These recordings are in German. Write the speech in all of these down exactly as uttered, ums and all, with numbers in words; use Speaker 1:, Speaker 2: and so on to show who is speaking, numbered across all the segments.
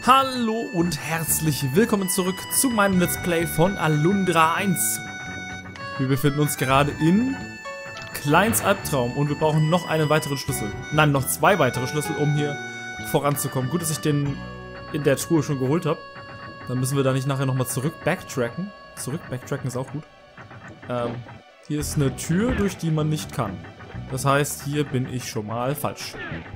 Speaker 1: Hallo und herzlich willkommen zurück zu meinem Let's Play von Alundra eins. Wir befinden uns gerade in Kleins Albtraum und wir brauchen noch einen weiteren Schlüssel. Nein, noch zwei weitere Schlüssel, um hier voranzukommen. Gut, dass ich den in der Truhe schon geholt habe. Dann müssen wir da nicht nachher nochmal zurück backtracken. Zurück backtracken ist auch gut. Ähm, hier ist eine Tür, durch die man nicht kann. Das heißt, hier bin ich schon mal falsch.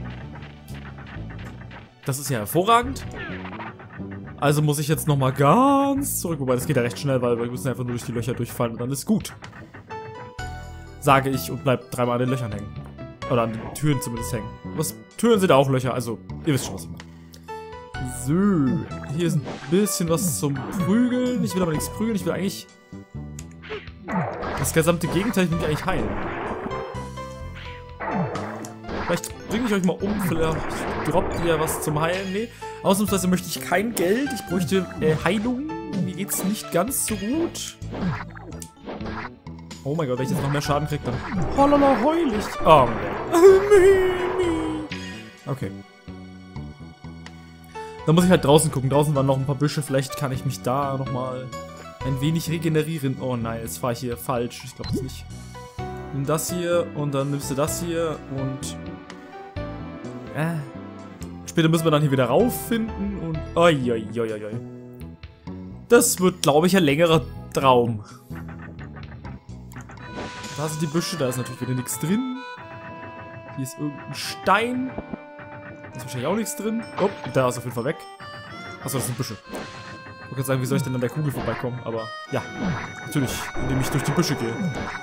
Speaker 1: Das ist ja hervorragend. Also muss ich jetzt nochmal ganz zurück. Wobei, das geht ja recht schnell, weil wir müssen einfach nur durch die Löcher durchfallen und dann ist gut. Sage ich und bleib dreimal an den Löchern hängen. Oder an den Türen zumindest hängen. Was, Türen sind auch Löcher, also ihr wisst schon, was ich meine. So, hier ist ein bisschen was zum Prügeln. Ich will aber nichts prügeln, ich will eigentlich das gesamte Gegenteil, ich will mich eigentlich heilen. Vielleicht bringe ich euch mal um, vielleicht droppt ihr was zum Heilen. Nee, ausnahmsweise möchte ich kein Geld. Ich bräuchte äh, Heilung. Mir geht's nicht ganz so gut. Oh mein Gott, wenn ich jetzt noch mehr Schaden kriege, dann... Holala, heul ich. Oh mein Gott. Okay. Dann muss ich halt draußen gucken. Draußen waren noch ein paar Büsche. Vielleicht kann ich mich da nochmal ein wenig regenerieren. Oh nein, jetzt fahre ich hier falsch. Ich glaube das nicht. Nimm das hier und dann nimmst du das hier und... Äh. Später müssen wir dann hier wieder rauffinden und... Oi, oi, oi, oi. Das wird, glaube ich, ein längerer Traum. Da sind die Büsche, da ist natürlich wieder nichts drin. Hier ist irgendein Stein. Da ist wahrscheinlich auch nichts drin. Oh, da ist auf jeden Fall weg. Achso, das sind Büsche. Ich wollte gerade sagen, wie soll ich denn an der Kugel vorbeikommen? Aber ja, natürlich, indem ich durch die Büsche gehe.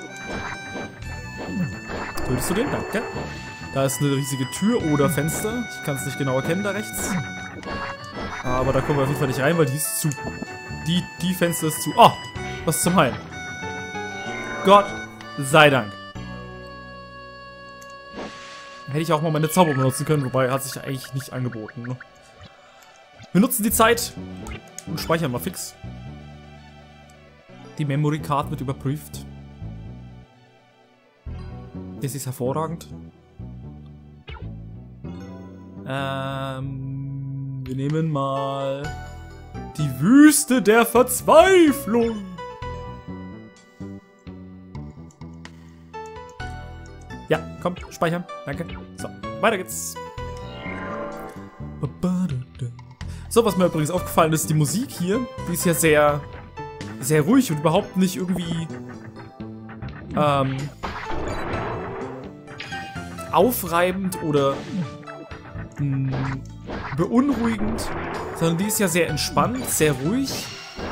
Speaker 1: Tötest du den? Danke. Da ist eine riesige Tür oder Fenster. Ich kann es nicht genau erkennen, da rechts. Aber da kommen wir auf jeden Fall nicht rein, weil die ist zu. Die, die Fenster ist zu. Oh, was zum Heilen. Gott sei Dank. Hätte ich auch mal meine Zauber benutzen können, wobei hat sich eigentlich nicht angeboten. Ne? Wir nutzen die Zeit und speichern mal fix. Die Memory Card wird überprüft. Das ist hervorragend. Ähm, wir nehmen mal die Wüste der Verzweiflung. Ja, komm, speichern. Danke. So, weiter geht's. So, was mir übrigens aufgefallen ist, die Musik hier, die ist ja sehr, sehr ruhig und überhaupt nicht irgendwie ähm, aufreibend oder mh, beunruhigend, sondern die ist ja sehr entspannt, sehr ruhig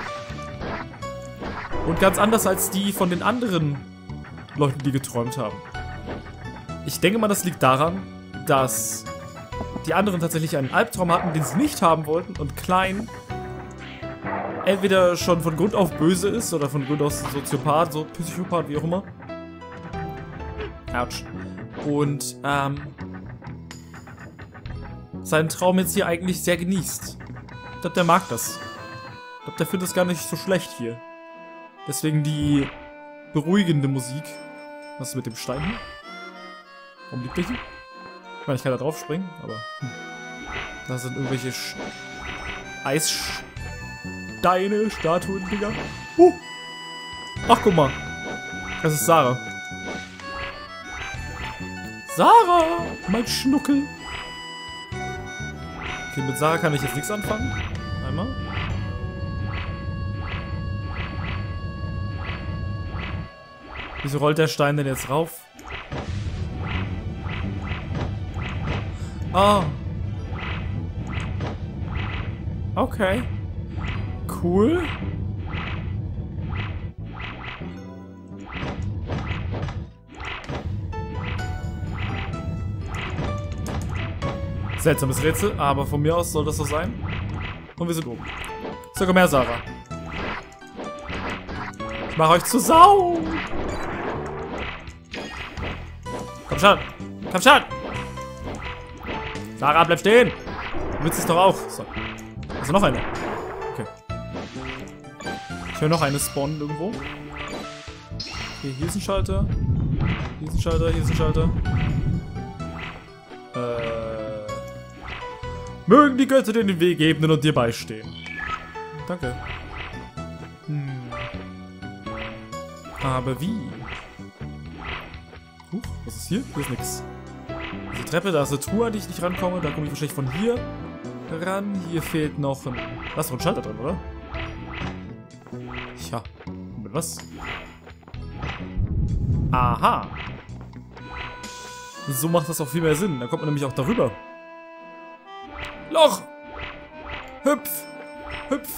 Speaker 1: und ganz anders als die von den anderen Leuten, die geträumt haben. Ich denke mal, das liegt daran, dass die anderen tatsächlich einen Albtraum hatten, den sie nicht haben wollten und Klein entweder schon von Grund auf böse ist oder von Grund aus Soziopath, so Psychopath, wie auch immer. Autsch. Und ähm, seinen Traum jetzt hier eigentlich sehr genießt. Ich glaube, der mag das. Ich glaube, der findet es gar nicht so schlecht hier. Deswegen die beruhigende Musik. Was ist mit dem Stein hier? Warum liegt der hier? Ich meine, ich kann da drauf springen, aber... Hm. Da sind irgendwelche Sch Eissteine, Statuen, Dinger. Uh. Ach, guck mal. Das ist Sarah. Sarah, mein Schnuckel. Okay, mit Sarah kann ich jetzt nichts anfangen. Einmal. Wieso rollt der Stein denn jetzt rauf? Ah. Okay. Cool. Seltsames Rätsel, aber von mir aus soll das so sein. Und wir sind oben. So, komm her, Sarah. Ich mache euch zu Sau. Komm schon. Komm schon. Sarah, bleib stehen. Du willst es doch auch. So. Also noch eine. Okay. Ich höre noch eine spawnen irgendwo. Okay, hier ist ein Schalter. Hier ist ein Schalter, hier ist ein Schalter. Äh. Mögen die Götter dir den Weg ebnen und dir beistehen. Danke. Hm. Aber wie? Huch, was ist hier? Hier ist nix. Diese Treppe, da ist eine Truhe, an die ich nicht rankomme. Da komme ich wahrscheinlich von hier ran. Hier fehlt noch ein... Da ist noch ein Schalter drin, oder? Tja. Mit was? Aha. So macht das auch viel mehr Sinn. Da kommt man nämlich auch darüber. Loch! Hüpf! Hüpf!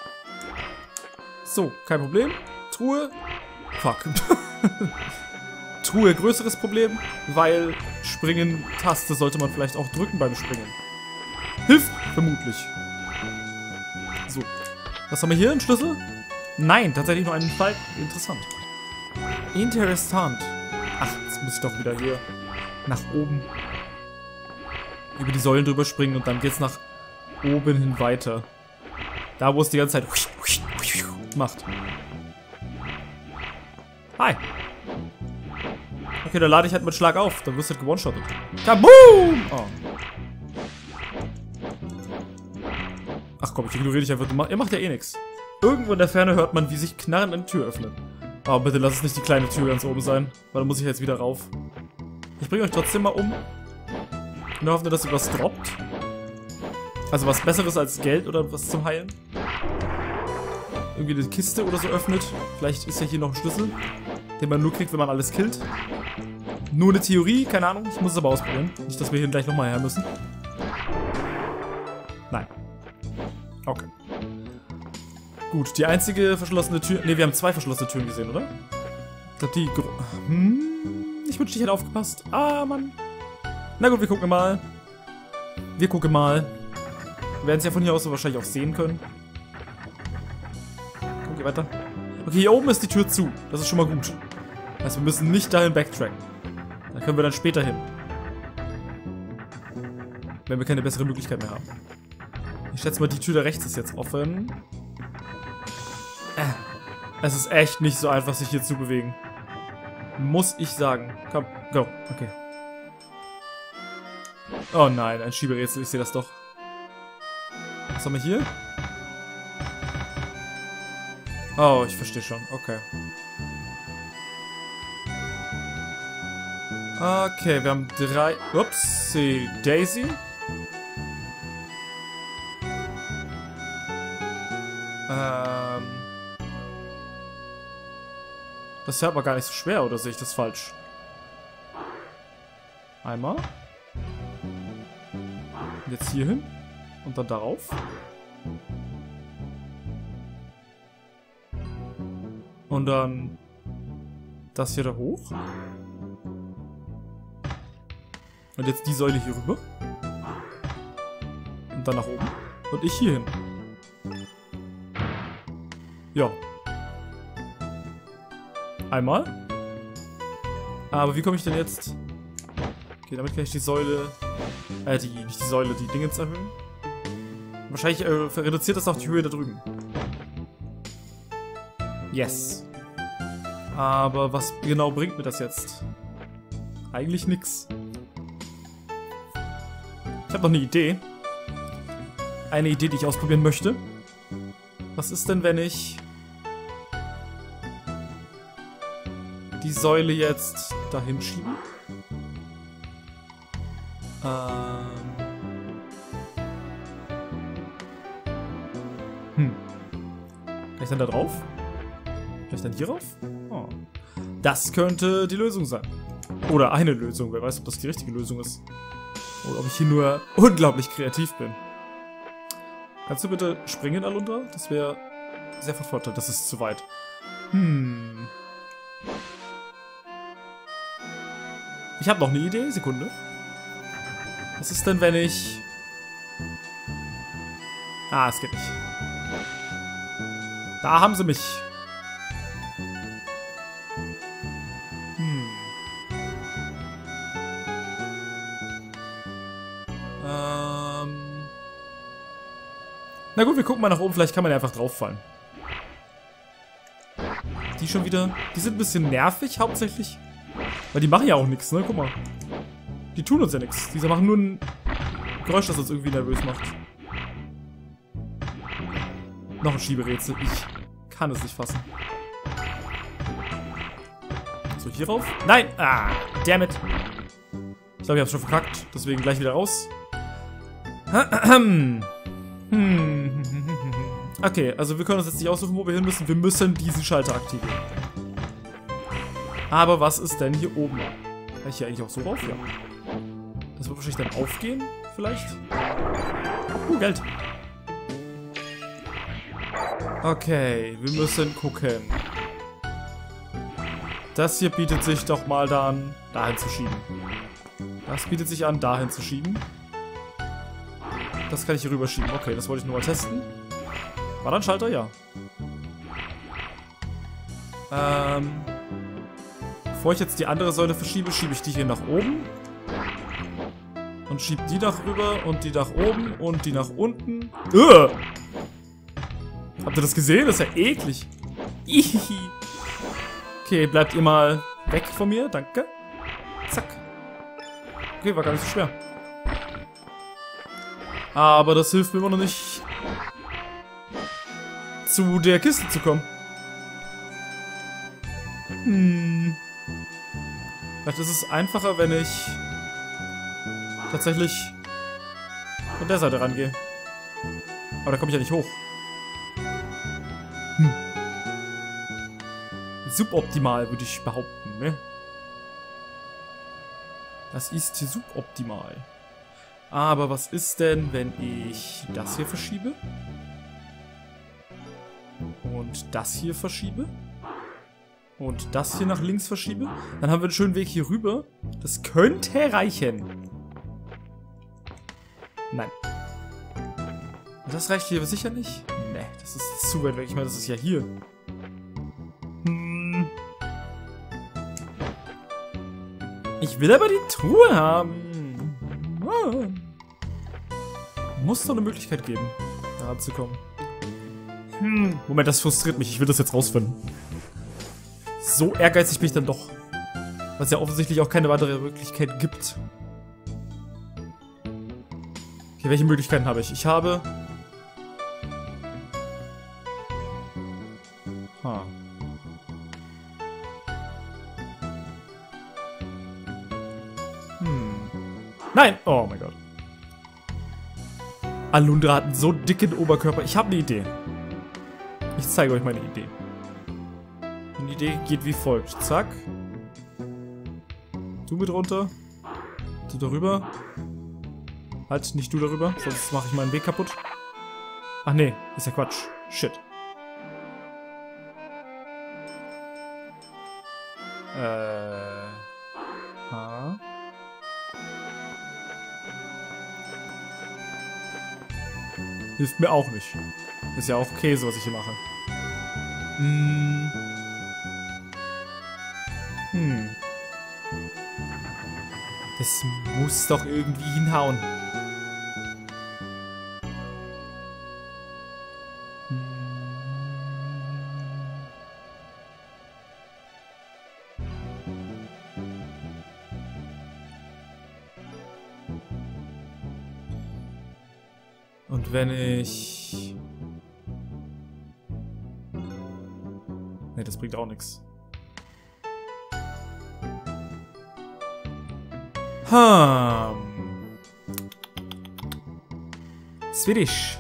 Speaker 1: So, kein Problem. Truhe. Fuck. Truhe, größeres Problem, weil Springen-Taste sollte man vielleicht auch drücken beim Springen. Hilft vermutlich. So. Was haben wir hier? Ein Schlüssel? Nein, tatsächlich nur einen Fall. Interessant. Interessant. Ach, jetzt muss ich doch wieder hier nach oben über die Säulen drüber springen und dann geht's nach oben hin weiter. Da, wo es die ganze Zeit macht. Hi. Okay, da lade ich halt mit Schlag auf. Dann wirst du halt gewone-shottet. Kaboom! Oh. Ach komm, ich ignoriere dich einfach. Ihr macht ja eh nichts. Irgendwo in der Ferne hört man, wie sich knarrend eine Tür öffnet. Oh, bitte lass es nicht die kleine Tür ganz oben sein. Weil dann muss ich jetzt wieder rauf. Ich bringe euch trotzdem mal um. In der Hoffnung, dass ihr was droppt. Also was Besseres als Geld oder was zum Heilen. Irgendwie eine Kiste oder so öffnet. Vielleicht ist ja hier noch ein Schlüssel, den man nur kriegt, wenn man alles killt. Nur eine Theorie, keine Ahnung. Ich muss es aber ausprobieren. Nicht, dass wir hier gleich nochmal her müssen. Nein. Okay. Gut, die einzige verschlossene Tür... Ne, wir haben zwei verschlossene Türen gesehen, oder? Ich glaube, die... Hm? Ich wünschte, ich hätte aufgepasst. Ah, Mann. Na gut, wir gucken mal. Wir gucken mal. Wir werden es ja von hier aus so wahrscheinlich auch sehen können. Okay, weiter. Okay, hier oben ist die Tür zu. Das ist schon mal gut. Also wir müssen nicht dahin backtracken. Da können wir dann später hin. Wenn wir keine bessere Möglichkeit mehr haben. Ich schätze mal, die Tür da rechts ist jetzt offen. Äh, es ist echt nicht so einfach, sich hier zu bewegen. Muss ich sagen. Komm, go. Okay. Oh nein, ein Schieberätsel. Ich sehe das doch. Was haben wir hier? Oh, ich verstehe schon. Okay. Okay, wir haben drei... Ups, Daisy. Ähm... Das ist ja aber gar nicht so schwer, oder sehe ich das falsch? Einmal. Und jetzt hier hin. Und dann darauf. Und dann das hier da hoch. Und jetzt die Säule hier rüber. Und dann nach oben. Und ich hier hin. Ja. Einmal. Aber wie komme ich denn jetzt... Okay, damit kann ich die Säule... Äh, die, nicht die Säule, die Dingens erhöhen. Wahrscheinlich äh, reduziert das auch die Höhe da drüben. Yes. Aber was genau bringt mir das jetzt? Eigentlich nix. Ich habe noch eine Idee. Eine Idee, die ich ausprobieren möchte. Was ist denn, wenn ich die Säule jetzt dahin schiebe? Ähm. Hm. Kann ich dann da drauf? Kann ich dann hier rauf? Oh. Das könnte die Lösung sein. Oder eine Lösung. Wer weiß, ob das die richtige Lösung ist. Oder ob ich hier nur unglaublich kreativ bin. Kannst du bitte springen, Alundra? Das wäre sehr von Vorteil. Das ist zu weit. Hm. Ich habe noch eine Idee. Sekunde. Was ist denn, wenn ich... Ah, es geht nicht. Da haben sie mich. Hm. Ähm. Na gut, wir gucken mal nach oben. Vielleicht kann man ja einfach drauf fallen. Die schon wieder... Die sind ein bisschen nervig, hauptsächlich. Weil die machen ja auch nichts, ne? Guck mal. Die tun uns ja nichts. Diese machen nur einen Geräusch, das uns irgendwie nervös macht. Noch ein Schieberätsel. Ich kann es nicht fassen. So, hier rauf. Nein! Ah, damn it. Ich glaube, ich habe schon verkackt. Deswegen gleich wieder raus. Okay, also wir können uns jetzt nicht aussuchen, wo wir hin müssen. Wir müssen diesen Schalter aktivieren. Aber was ist denn hier oben? Kann ich hier eigentlich auch so rauf? Ja. Das wird wahrscheinlich dann aufgehen, vielleicht. Uh, Geld. Okay, wir müssen gucken. Das hier bietet sich doch mal dann dahin zu schieben. Das bietet sich an, dahin zu schieben. Das kann ich hier rüber schieben. Okay, das wollte ich nur mal testen. War da ein Schalter? Ja. Ähm... Bevor ich jetzt die andere Säule verschiebe, schiebe ich die hier nach oben. Und schiebe die nach rüber und die nach oben und die nach unten. Ugh! Habt ihr das gesehen? Das ist ja eklig. Ihihi. Okay, bleibt ihr mal weg von mir. Danke. Zack. Okay, war gar nicht so schwer. Aber das hilft mir immer noch nicht, zu der Kiste zu kommen. Hm. Vielleicht ist es einfacher, wenn ich tatsächlich von der Seite rangehe. Aber da komme ich ja nicht hoch. Hm. Suboptimal, würde ich behaupten, ne? Das ist suboptimal. Aber was ist denn, wenn ich das hier verschiebe? Und das hier verschiebe? Und das hier nach links verschiebe? Dann haben wir einen schönen Weg hier rüber. Das könnte reichen. Nein. Das reicht hier sicher nicht? Ne, das ist zu weit weg. Ich meine, das ist ja hier. Hm. Ich will aber die Truhe haben. Ah. Muss doch eine Möglichkeit geben, da zu kommen. Hm. Moment, das frustriert mich. Ich will das jetzt rausfinden. So ehrgeizig bin ich dann doch. Was ja offensichtlich auch keine weitere Möglichkeit gibt. Okay, welche Möglichkeiten habe ich? Ich habe... Ha. Hm. Nein! Oh mein Gott. Alundra hat einen so dicken Oberkörper. Ich habe eine Idee. Ich zeige euch meine Idee. Die Idee geht wie folgt. Zack. Du mit runter. Du darüber. Halt, nicht du darüber, sonst mache ich meinen Weg kaputt. Ach nee, ist ja Quatsch. Shit. Äh. Ha. Hilft mir auch nicht. Ist ja auch Käse, was ich hier mache. Hm. Hm. Das muss doch irgendwie hinhauen. Hm. Und wenn ich... Ne, das bringt auch nichts. Hm. Swedish.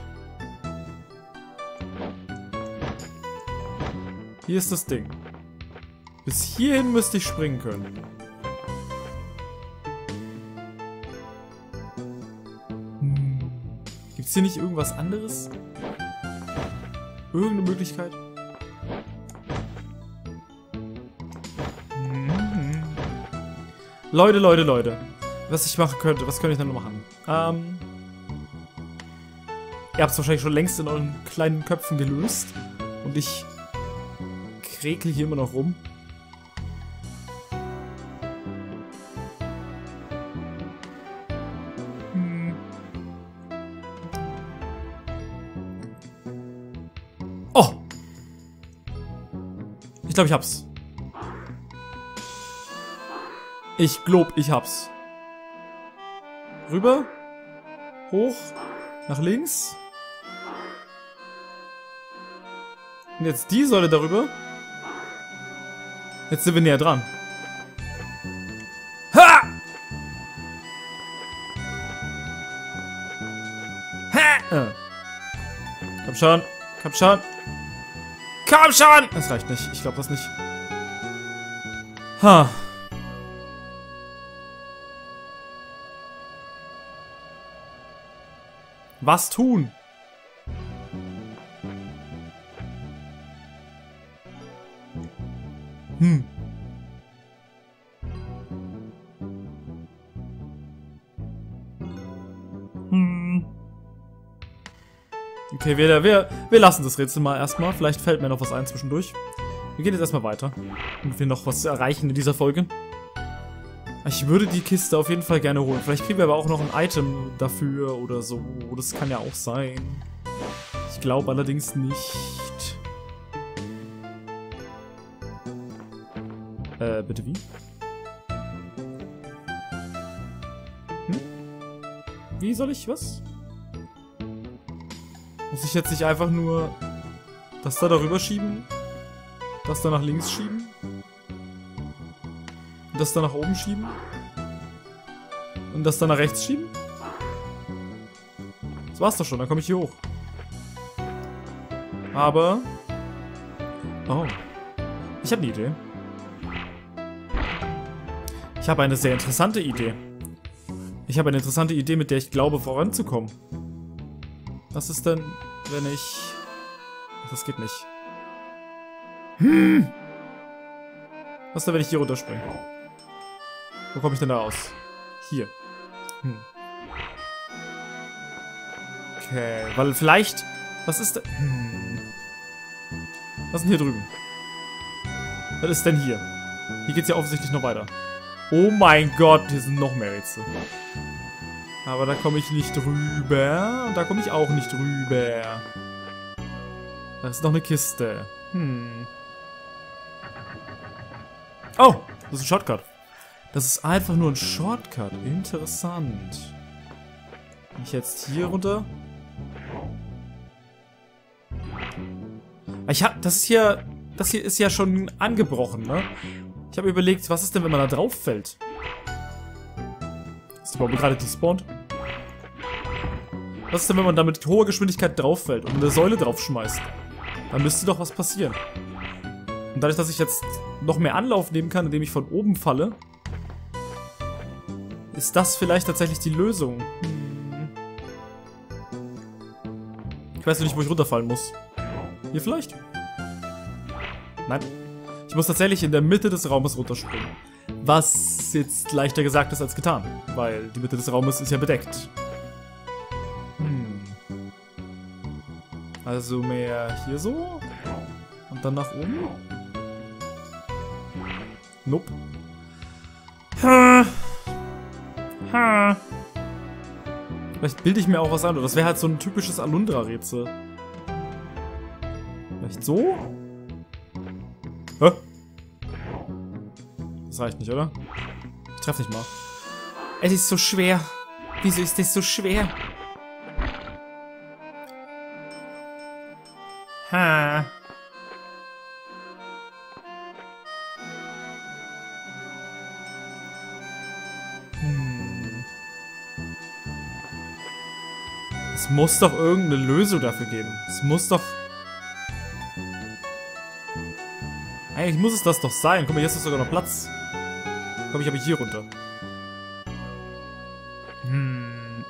Speaker 1: Hier ist das Ding. Bis hierhin müsste ich springen können. Hm. Gibt es hier nicht irgendwas anderes? Irgendeine Möglichkeit? Mhm. Leute, Leute, Leute. Was ich machen könnte, was könnte ich denn noch machen? Ähm, ihr habt es wahrscheinlich schon längst in euren kleinen Köpfen gelöst. Und ich kräkel hier immer noch rum. Hm. Oh! Ich glaube, ich hab's. Ich glaube, ich hab's. Rüber. Hoch. Nach links. Und jetzt die Säule darüber. Jetzt sind wir näher dran. Ha! Ha! Äh. Komm schon. Komm schon. Komm schon! Das reicht nicht. Ich glaube das nicht. Ha. Was tun? Hm. Hm. Okay, wir, wir, wir lassen das Rätsel mal erstmal. Vielleicht fällt mir noch was ein zwischendurch. Wir gehen jetzt erstmal weiter. Und wir noch was erreichen in dieser Folge. Ich würde die Kiste auf jeden Fall gerne holen. Vielleicht kriegen wir aber auch noch ein Item dafür oder so. Das kann ja auch sein. Ich glaube allerdings nicht. Äh, bitte wie? Hm? Wie soll ich was? Muss ich jetzt nicht einfach nur das da darüber schieben? Das da nach links schieben? Und das da nach oben schieben? Und das da nach rechts schieben? Das war's doch schon, dann komme ich hier hoch. Aber... Oh. Ich habe eine Idee. Ich habe eine sehr interessante Idee. Ich habe eine interessante Idee, mit der ich glaube, voranzukommen. Was ist denn, wenn ich... Das geht nicht. Hm. Was ist denn, wenn ich hier runterspringe? Wo komme ich denn da aus? Hier. Hm. Okay, weil vielleicht... Was ist denn... Hm. Was ist denn hier drüben? Was ist denn hier? Hier geht's ja offensichtlich noch weiter. Oh mein Gott, hier sind noch mehr Rätsel. Aber da komme ich nicht rüber. Und da komme ich auch nicht rüber. Da ist noch eine Kiste. Hm. Oh, das ist ein Shortcut. Das ist einfach nur ein Shortcut. Interessant. Bin ich jetzt hier runter? Ich hab, das ist hier, das hier ist ja schon angebrochen, ne? Ich habe überlegt, was ist denn, wenn man da drauf fällt? Ist die Bombe gerade despawned? Was ist denn, wenn man da mit hoher Geschwindigkeit drauf fällt und eine Säule drauf schmeißt? Dann müsste doch was passieren. Und dadurch, dass ich jetzt noch mehr Anlauf nehmen kann, indem ich von oben falle, ist das vielleicht tatsächlich die Lösung. Hm. Ich weiß nicht, wo ich runterfallen muss. Hier vielleicht? Nein. Ich muss tatsächlich in der Mitte des Raumes runterspringen. Was jetzt leichter gesagt ist als getan. Weil die Mitte des Raumes ist ja bedeckt. Hm. Also mehr hier so. Und dann nach oben. Nope. Ha. Ha. Vielleicht bilde ich mir auch was an. Das wäre halt so ein typisches Alundra-Rätsel. Vielleicht so? Hä? Das reicht nicht, oder? Ich treffe nicht mal. Es ist so schwer. Wieso ist das so schwer? Ha. Hm. Es muss doch irgendeine Lösung dafür geben. Es muss doch... Eigentlich muss es das doch sein. Guck mal, jetzt ist sogar noch Platz. Komm ich aber hier runter. Hm.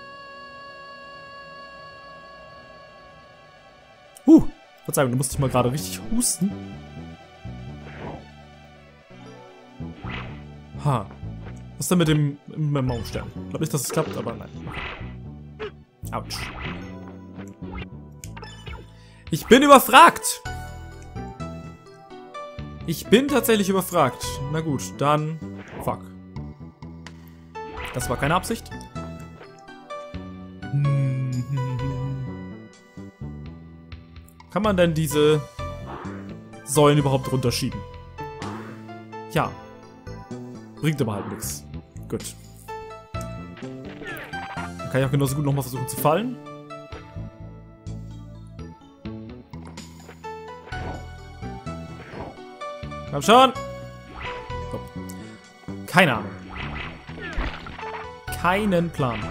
Speaker 1: Huh. Verzeihung, du musst dich mal gerade richtig husten. Ha. Was ist denn mit dem, mit dem Maumstern? Ich glaube nicht, dass es klappt, aber nein. Autsch. Ich bin überfragt. Ich bin tatsächlich überfragt. Na gut, dann... Fuck. Das war keine Absicht. Kann man denn diese Säulen überhaupt runterschieben? Ja. Bringt aber halt nichts. Gut. Dann kann ich auch genauso gut nochmal versuchen zu fallen. Komm schon! Komm. Keine Ahnung. Keinen Plan.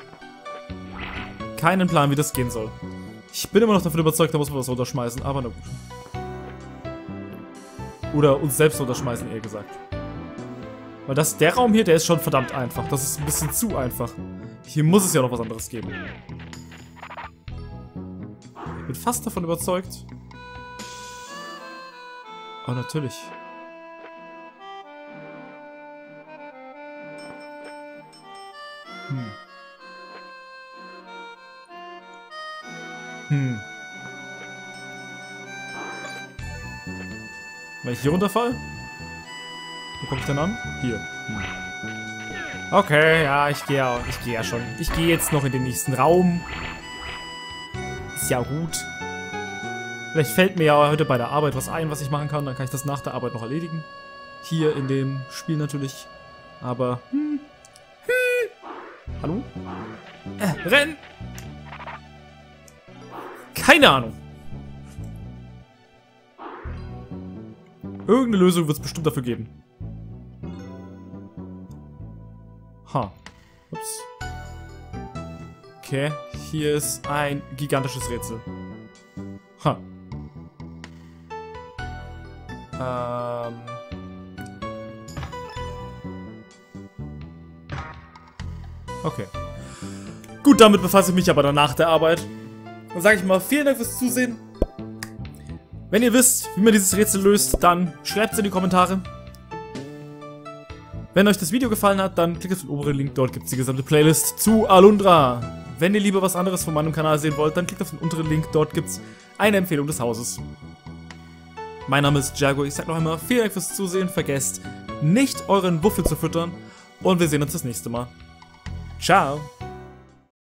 Speaker 1: Keinen Plan, wie das gehen soll. Ich bin immer noch davon überzeugt, da muss man was runterschmeißen, aber na gut. Oder uns selbst runterschmeißen, eher gesagt. Weil das, der Raum hier, der ist schon verdammt einfach. Das ist ein bisschen zu einfach. Hier muss es ja noch was anderes geben. Ich bin fast davon überzeugt. Oh, natürlich. Hm. Hm. Wenn ich hier runterfall? Wo komme ich denn an? Hier. Hm. Okay, ja, ich gehe ja, ich gehe ja schon. Ich gehe jetzt noch in den nächsten Raum. Ist ja gut. Vielleicht fällt mir ja heute bei der Arbeit was ein, was ich machen kann. Dann kann ich das nach der Arbeit noch erledigen. Hier in dem Spiel natürlich. Aber... Hm. Hm. Hallo? Äh, renn! Keine Ahnung. Irgendeine Lösung wird es bestimmt dafür geben. Ha. Ups. Okay, hier ist ein gigantisches Rätsel. Ha. Ähm. Okay. Gut, damit befasse ich mich aber dann nach der Arbeit. Dann sage ich mal vielen Dank fürs Zusehen. Wenn ihr wisst, wie man dieses Rätsel löst, dann schreibt es in die Kommentare. Wenn euch das Video gefallen hat, dann klickt auf den oberen Link, dort gibt es die gesamte Playlist zu Alundra. Wenn ihr lieber was anderes von meinem Kanal sehen wollt, dann klickt auf den unteren Link, dort gibt es eine Empfehlung des Hauses. Mein Name ist Jago, ich sage noch einmal vielen Dank fürs Zusehen, vergesst nicht euren Wuffel zu füttern und wir sehen uns das nächste Mal. Ciao!